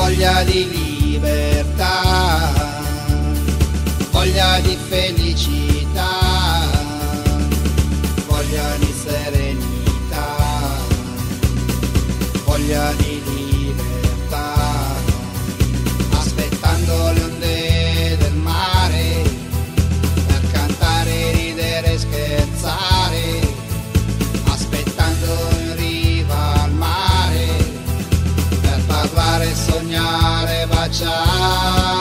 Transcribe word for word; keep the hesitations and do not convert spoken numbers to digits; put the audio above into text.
voglia di libertà, voglia di felicità, voglia di serenità, voglia di libertà, aspettando le onde del mare per cantare, ridere e scherzare, aspettando in riva al mare per parlare, sognare, baciare.